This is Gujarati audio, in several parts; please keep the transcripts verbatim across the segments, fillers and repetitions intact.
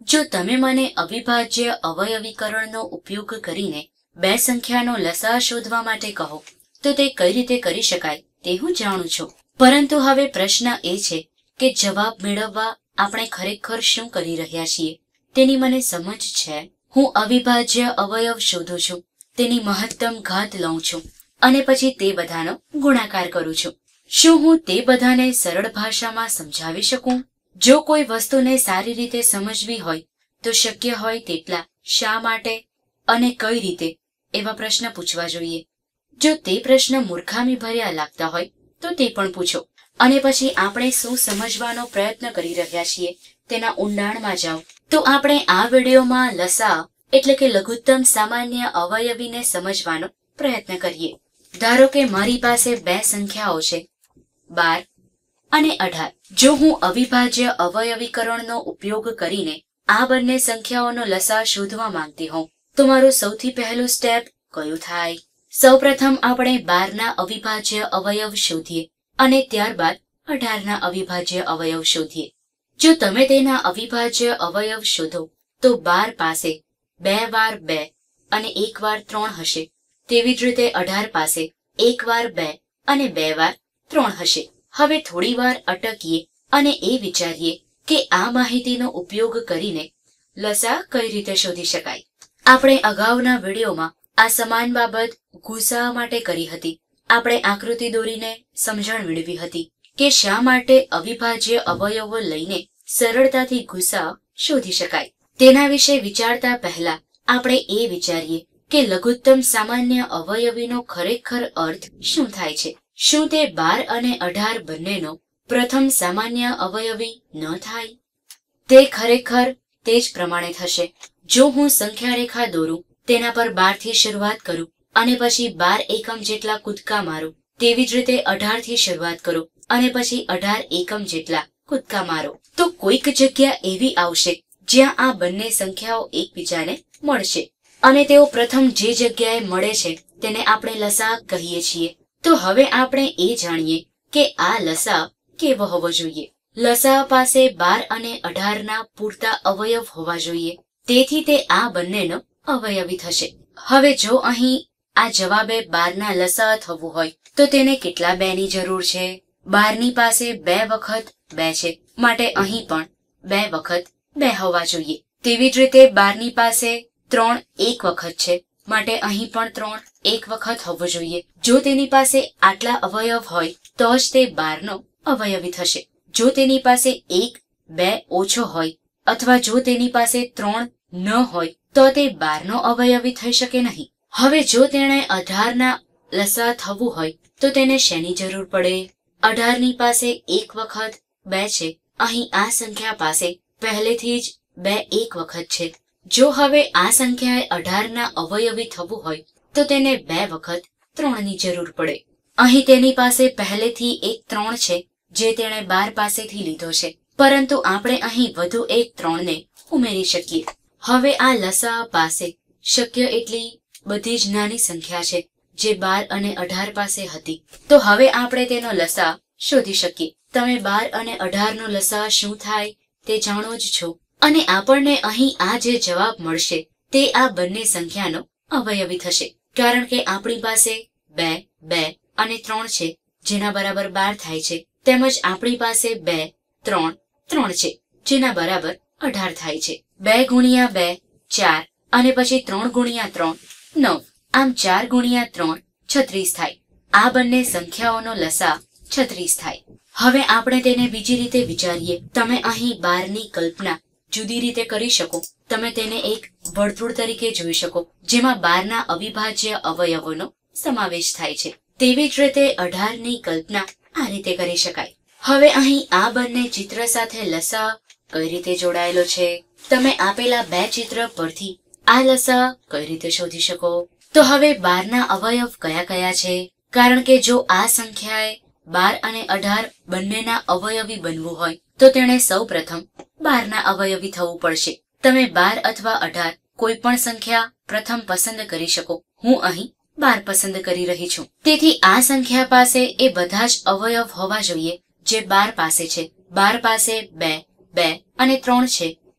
જો તમે મને અવિભાજ્ય અવયવીકરણનો ઉપયોગ કરીને બે સંખ્યાનો લસા શોધવા માટે કહો તો તે કઈ રીતે કરી શકાય તે હું જાણું છું, પરંતુ હવે પ્રશ્ન એ છે કે જવાબ મેળવવા આપણે ખરેખર શું કરી રહ્યા છીએ તેની મને સમજ છે. હું અવિભાજ્ય અવયવ શોધું છું, તેની મહત્તમ ઘાત લઉં છું અને પછી તે બધાનો ગુણાકાર કરું છું. શું હું તે બધાને સરળ ભાષામાં સમજાવી શકું? જો કોઈ વસ્તુને સારી રીતે સમજવી હોય તો શક્ય હોય તેટલા શા માટે અને કઈ રીતે એવા પ્રશ્ન પૂછવા જોઈએ. જો તે પ્રશ્ન મૂર્ખામી ભર્યા લાગતા હોય તો તે પણ પૂછો અને પછી આપણે શું સમજવાનો પ્રયત્ન કરી રહ્યા છીએ તેના ઊંડાણમાં જાઓ. તો આપણે આ વિડીયોમાં લસા એટલે કે લઘુત્તમ સામાન્ય અવયવીને સમજવાનો પ્રયત્ન કરીએ. ધારો કે મારી પાસે બે સંખ્યાઓ છે, બાર અને અઢાર. જો હું અવિભાજ્ય અવયવીકરણનો ઉપયોગ કરીને આ બંને સંખ્યાઓનો લસા શોધવા માંગતી હોઉં તો મારું સૌથી પહેલું સ્ટેપ કયું થાય? સૌપ્રથમ આપણે બારના અવિભાજ્ય અવયવ શોધીએ અને ત્યારબાદ અઢારના અવિભાજ્ય અવયવ શોધીએ. જો તમે તેના અવિભાજ્ય અવયવ શોધો તો બાર પાસે બે વાર બે અને એક વાર ત્રણ હશે. તેવી જ રીતે અઢાર પાસે એક વાર બે અને બે વાર ત્રણ હશે. હવે થોડી વાર અટકીએ અને એ વિચારીએ કે આ માહિતીનો ઉપયોગ કરીને લસા કઈ રીતે શોધી શકાય. આપણે અગાઉના વિડીયોમાં આ સમાન બાબત ગુસા માટે કરી હતી. આપણે આકૃતિ દોરીને સમજણ મેળવી હતી કે શા માટે અવિભાજ્ય અવયવો લઈને સરળતાથી ગુસા શોધી શકાય. તેના વિશે વિચારતા પહેલા આપણે એ વિચારીએ કે લઘુત્તમ સામાન્ય અવયવીનો ખરેખર અર્થ શું થાય છે. શું તે બાર અને અઢાર બંનેનો પ્રથમ સામાન્ય અવયવી ન થાય? તે ખરેખર તે જ પ્રમાણે થશે. જો હું સંખ્યા રેખા દોરું, તેના પર બાર થી શરૂઆત કરું અને પછી બાર એકમ જેટલા કૂદકા મારું, તેવી જ રીતે અઢાર થી શરૂઆત કરું અને પછી અઢાર એકમ જેટલા કૂદકા મારો, તો કોઈક જગ્યા એવી આવશે જ્યાં આ બંને સંખ્યાઓ એકબીજાને મળશે અને તેઓ પ્રથમ જે જગ્યાએ મળે છે તેને આપણે લસા કહીએ છીએ. તો હવે આપણે એ જાણીએ કે આ લસા કેવો હોવો જોઈએ. લસા પાસે બાર અને અઢારના પૂરતા અવયવ હોવા જોઈએ, તેથી તે આ બંનેનો અવયવી થશે. હવે જો અહીં આ જવાબે બારના લસા થવું હોય તો તેને કેટલા બે ની જરૂર છે? બારની પાસે બે વખત બે છે, માટે અહીં પણ બે વખત બે હોવા જોઈએ. તેવી જ રીતે બારની પાસે ત્રણ એક વખત છે, માટે અહીં પણ ત્રણ એક વખત હોવો જોઈએ. જો તેની પાસે આટલા અવયવ હોય તો જ તે બારનો અવયવી થશે. જો તેની પાસે એક બે ઓછો હોય અથવા જો તેની પાસે ત્રણ ન હોય તો તે બારનો અવયવી થઈ શકે નહીં. હવે જો તેણે અઢારના લસા થવું હોય તો તેને શેની જરૂર પડે? અઢારની પાસે એક વખત બે છે. અહીં આ સંખ્યા પાસે પહેલેથી જ બે એક વખત છે. જો હવે આ સંખ્યાએ અઢારના અવયવી થવું હોય તો તેને બે વખત ત્રણ ની જરૂર પડે. અહીં તેની પાસે પહેલેથી એક ત્રણ છે જે તેણે બાર પાસેથી લીધો છે, પરંતુ આપણે અહીં વધુ એક ત્રણ ને ઉમેરી શકીએ. હવે આ લસા પાસે શક્ય એટલી બધી જ નાની સંખ્યા છે જે બાર અને અઢાર પાસે હતી. તો હવે આપણે તેનો લસા શોધી શકીએ. તમે બાર અને અઢાર નો લસા શું થાય તે જાણો જ છો અને આપણને અહીં આ જે જવાબ મળશે તે આ બંને સંખ્યાનો અવયવી થશે, કારણ કે આપણી પાસે બે બે અને ત્રણ છે જેના બરાબર બાર થાય છે, તેમજ આપણી પાસે બે ત્રણ ત્રણ છે જેના બરાબર અઢાર થાય છે. બે ગુણ્યા બે ચાર અને પછી ત્રણ ગુણ્યા ત્રણ નવ, આમ ચાર ગુણ્યા ત્રણ છત્રીસ થાય. આ બંને સંખ્યાઓનો લસા છત્રીસ થાય. હવે આપણે તેને બીજી રીતે વિચારીએ. તમે અહીં બાર ની કલ્પના જુદી રીતે કરી શકો. તમે તેને એક વર્તુળ તરીકે જોઈ શકો જેમાં બારના અવિભાજ્ય અવયવોનો સમાવેશ થાય છે. તેવી જ રીતે અઢાર ની કલ્પના આ રીતે કરી શકાય. હવે અહીં આ બંને ચિત્ર સાથે લસા કઈ રીતે જોડાયેલો છે? તમે આપેલા બે ચિત્ર પરથી આ લસા કઈ રીતે શોધી શકો? તો હવે બારના અવયવ કયા કયા છે? કારણ કે જો આ સંખ્યાએ બાર અને અઢાર બંનેના અવયવી બનવું હોય તો તેણે સૌ પ્રથમ બારના અવયવી થવું પડશે. તમે બાર અથવા અઢાર કોઈ પણ સંખ્યા પ્રથમ પસંદ કરી શકો. હું અહીં બાર પસંદ કરી રહી છું. તેથી આ સંખ્યા પાસે એ બધા જ અવયવ હોવા જોઈએ જે બાર પાસે છે. બાર પાસે બે બે અને ત્રણ છે,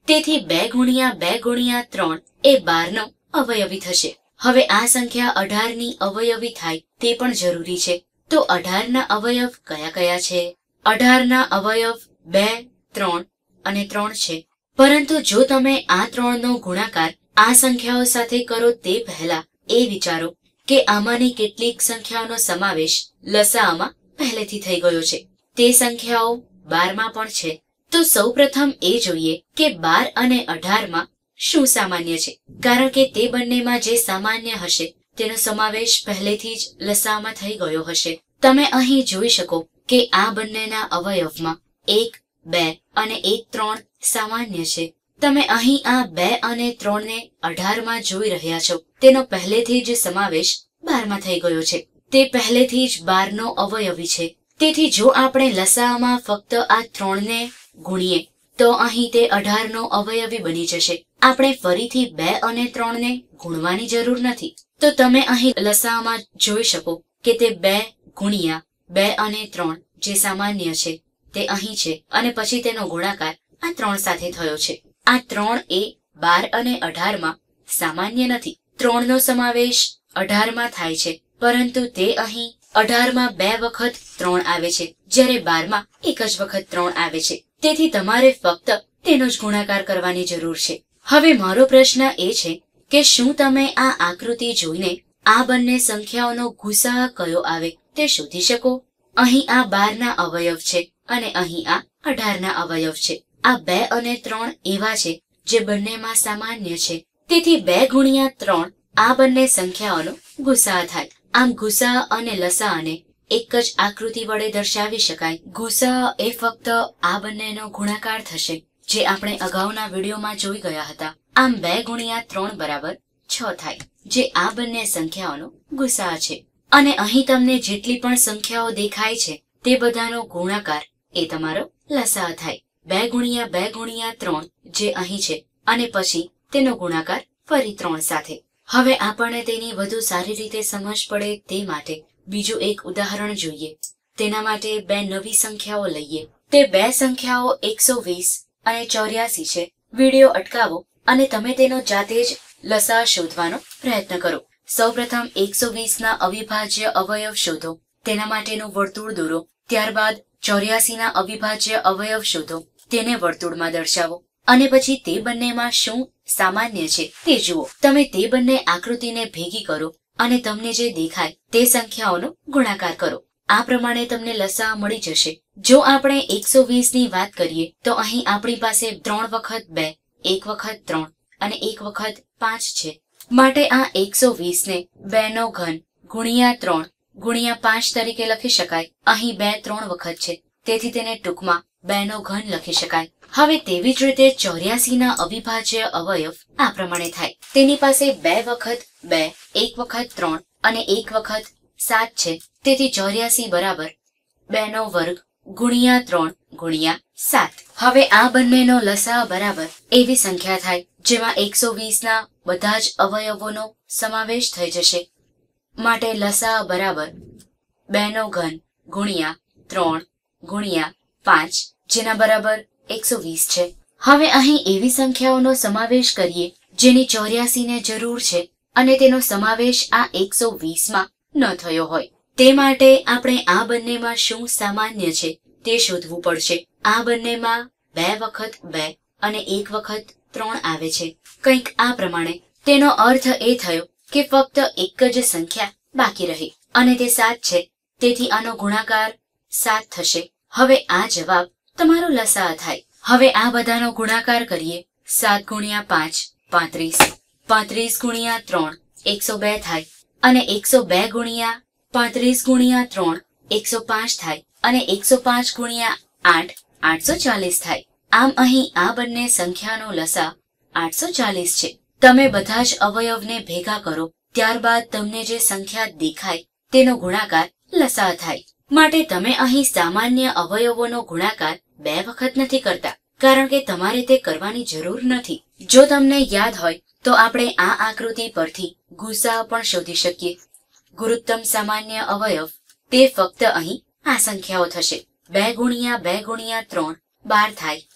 તેથી બે ગુણ્યા બે ગુણ્યા ત્રણ એ બાર નો અવયવી થશે. હવે આ સંખ્યા અઢાર ની અવયવી થાય તે પણ જરૂરી છે. તો અઢાર ના અવયવ કયા કયા છે? અઢાર ના અવયવ બે, ત્રણ અને ત્રણ છે. પરંતુ જો તમે આ ત્રણ નો ગુણાકાર આ સંખ્યાઓ સાથે કરો તે પહેલા એ વિચારો કે આમાંની કેટલીક સંખ્યાઓનો સમાવેશ લસાઅમાં પહેલેથી થઈ ગયો છે. તે સંખ્યાઓ બારમાં પણ છે. તો સૌપ્રથમ એ જોઈએ કે બાર અને અઢાર માં શું સામાન્ય છે, કારણ કે તે બંનેમાં જે સામાન્ય હશે તેનો સમાવેશ પહેલેથી જ લસાઅમાં થઈ ગયો હશે. તમે અહીં જોઈ શકો કે આ બંનેના અવયવમાં એક, બે અને એક ત્રણ સામાન્ય છે. તમે અહીં આ બે અને ત્રણ ને અઢાર માં જોઈ રહ્યા છો. તેનો પહેલેથી જ સમાવેશ બાર માં થઈ ગયો છે. તે પહેલેથી જ બાર નો અવયવી છે. તેથી જો આપણે લસાઅમાં ફક્ત આ ત્રણ ને ગુણીએ તો અહીં તે અઢાર નો અવયવી બની જશે. આપણે ફરીથી બે અને ત્રણ ને ગુણવાની જરૂર નથી. તો તમે અહીં લસાઅમાં જોઈ શકો કે તે બે ગુણ્યા બે અને ત્રણ જે સામાન્ય છે તે અહીં છે, અને પછી તેનો ગુણાકાર આ ત્રણ સાથે થયો છે. આ ત્રણ એ બાર અને અઢાર માં સામાન્ય નથી. ત્રણ નો સમાવેશ અઢાર માં થાય છે, પરંતુ તે અહીં અઢાર માં બે વખત ત્રણ આવે છે, જ્યારે બાર માં એક જ વખત ત્રણ આવે છે. તેથી તમારે ફક્ત તેનો જ ગુણાકાર કરવાની જરૂર છે. હવે મારો પ્રશ્ન એ છે કે શું તમે આ આકૃતિ જોઈને આ બંને સંખ્યાઓનો ગુસાઅ કયો આવે તે શોધી શકો? અહીં આ બાર ના અવયવ છે અને અહીં આ અઢાર ના અવયવ છે. આ બે અને ત્રણ એવા છે જે બંનેમાં સામાન્ય છે. તેથી બે ગુણ્યા ત્રણ આ બંને સંખ્યાઓનો ગુસાઅ થાય. આમ ગુસાઅ અને લસાઅને એક જ આકૃતિ વડે દર્શાવી શકાય. ગુસાઅ એ ફક્ત આ બંનેનો ગુણાકાર થશે, જે આપણે અગાઉના વિડીયોમાં જોઈ ગયા હતા. આમ બે ગુણ્યા ત્રણ બરાબર છ થાય, જે આ બંને સંખ્યાઓનો ગુસાઅ છે. અને અહીં તમને જેટલી પણ સંખ્યાઓ દેખાય છે તે બધાનો ગુણાકાર એ તમારો લસાઅ થાય. બે ગુણ્યા બે ગુણ્યા ત્રણ જે અહીં છે, અને પછી તેનો ગુણાકાર ફરી ત્રણ સાથે. હવે આપણને તેની વધુ સારી રીતે સમજ પડે તે માટે બીજું એક ઉદાહરણ જોઈએ. તેના માટે બે નવી સંખ્યાઓ લઈએ. તે બે સંખ્યાઓ એકસો વીસ અને ચોર્યાસી છે. વિડીયો અટકાવો અને તમે તેનો જાતે જ લસાઅ શોધવાનો પ્રયત્ન કરો. સૌપ્રથમ એકસો વીસ ના અવિભાજ્ય અવયવ શોધો. તેના માટેનું વર્તુળ દોરો. ત્યારબાદ ચોર્યાસી ના અવિભાજ્ય અવયવ શોધો. તેને વર્તુળમાં દર્શાવો. અને પછી તે બંનેમાં શું સામાન્ય છે તે જુઓ. તમે તે બંને આકૃતિને ભેગી કરો અને તમને જે દેખાય તે સંખ્યાઓનો ગુણાકાર કરો. આ પ્રમાણે તમને લસાઅ મળી જશે. જો આપણે એકસો વીસ ની વાત કરીએ તો અહીં આપણી પાસે ત્રણ વખત બે, એક વખત ત્રણ અને એક વખત પાંચ છે. માટે આ એકસો વીસ ને બે નો ઘન ગુણ્યા ત્રણ ગુણ્યા પાંચ તરીકે લખી શકાય. અહીં બે ત્રણ વખત છે, તેથી તેને ટૂંકમાં બે નો ઘન લખી શકાય. હવે તેવી જ રીતે ચોર્યાસી ના અવિભાજ્ય અવયવ આ પ્રમાણે થાય. તેની પાસે બે વખત બે, એક વખત ત્રણ અને એક વખત સાત છે. તેથી ચોર્યાસી બરાબર બે નો વર્ગ ગુણ્યા ત્રણ ગુણ્યા સાત. હવે આ બંનેનો લસાઅ બરાબર એવી સંખ્યા થાય જેમાં એકસો વીસ ના બધા જ અવયવોનો સમાવેશ થઈ જશે. માટે લસાઅ બરાબર બે નો ઘન ગુણ્યા ત્રણ ગુણ્યા પાંચ, જેના બરાબર એકસો વીસ છે. હવે અહીં એવી સંખ્યાઓનો સમાવેશ કરીએ જેની ચોર્યાસી ને જરૂર છે અને તેનો સમાવેશ આ એકસો વીસ માં ન થયો હોય. તે માટે આપણે આ બંનેમાં શું સામાન્ય છે તે શોધવું પડશે. આ બંનેમાં બે વખત બે અને એક વખત ત્રણ આવે છે, કંઈક આ પ્રમાણે. તેનો અર્થ એ થયો કે ફક્ત એક જ સંખ્યા બાકી રહી અને તે સાત છે. તેથી આનો ગુણાકાર સાત થશે. હવે આ જવાબ તમારો લસાઅ થાય. હવે આ બધાનો ગુણાકાર કરીએ. સાત ગુણ્યા પાંચ પાંત્રીસ, પાંત્રીસ ગુણ્યા ત્રણ એકસો બે થાય, અને એકસો બે ગુણ્યા પાંત્રીસ ગુણ્યા ત્રણ એકસો પાંચ થાય, અને એકસો પાંચ ગુણ્યા આઠ આઠસો ચાલીસ થાય. આમ અહીં આ બંને સંખ્યાનો લસાઅ આઠસો ચાલીસ છે. તમે બધા જ અવયવને ભેગા કરો ત્યારબાદ તમને જે સંખ્યા દેખાય તેનો ગુણાકાર લસાઅ થાય. માટે તમે અહીં સામાન્ય અવયવોનો ગુણાકાર બે વખત નથી કરતા, કારણ કે તમારે તે કરવાની જરૂર નથી. જો તમને યાદ હોય તો આપણે આ આકૃતિ પરથી ગુસાઅ પણ શોધી શકીએ. ગુરુત્તમ સામાન્ય અવયવ તે ફક્ત અહીં આ સંખ્યાઓ થશે. બે ગુણ્યા બે ગુણ્યા ત્રણ બાર થાય.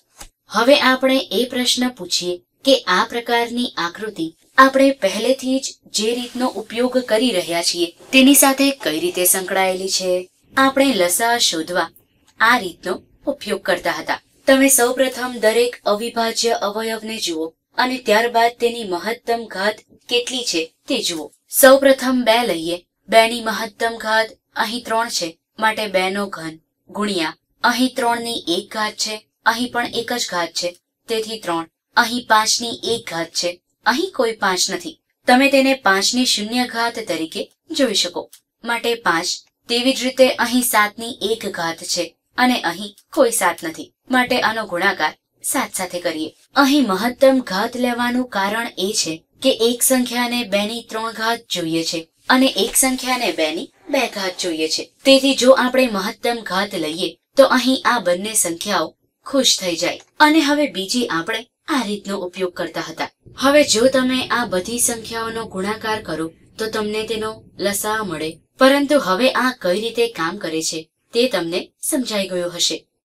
હવે આપણે એ પ્રશ્ન પૂછીએ કે આ પ્રકારની આકૃતિ આપણે પહેલેથી જ જે રીતનો ઉપયોગ કરી રહ્યા છીએ તેની સાથે કઈ રીતે સંકળાયેલી છે. આપણે લસા શોધવા આ રીતનો ઉપયોગ કરતા હતા. તમે સૌપ્રથમ દરેક અવિભાજ્ય અવયવને જુઓ અને ત્યારબાદ તેની મહત્તમ ઘાત કેટલી છે તે જુઓ. સૌપ્રથમ બે લઈએ. બે ની મહત્તમ ઘાત અહીં ત્રણ છે, માટે બે નો ઘન ગુણ્યા અહીં ત્રણ ની એક ઘાત છે, અહીં પણ એક જ ઘાત છે, તેથી ત્રણ. અહીં પાંચ ની એક ઘાત છે, અહીં કોઈ પાંચ નથી. તમે તેને પાંચ ની શૂન્ય ઘાત તરીકે જોઈ શકો, માટે પાંચ. તેવી જ રીતે અહીં સાત ની એક ઘાત છે અને અહીં કોઈ સાત નથી, માટે આનો ગુણાકાર સાત સાથે કરીએ. અહીં મહત્તમ ઘાત લેવાનું કારણ એ છે કે એક સંખ્યાને બે ની ત્રણ ઘાત જોઈએ છે અને એક સંખ્યાને બે ની બે ઘાત જોઈએ છે. તેથી જો આપણે મહત્તમ ઘાત લઈએ તો અહીં આ બંને સંખ્યાઓ ખુશ થઈ જાય. અને હવે બીજી આપણે આ રીતનો ઉપયોગ કરતા હતા. હવે જો તમે આ બધી સંખ્યાઓનો ગુણાકાર કરો તો તમને તેનો લસા મળે. પરંતુ હવે આ કઈ રીતે કામ કરે છે તે તમને સમજાઈ ગયું હશે.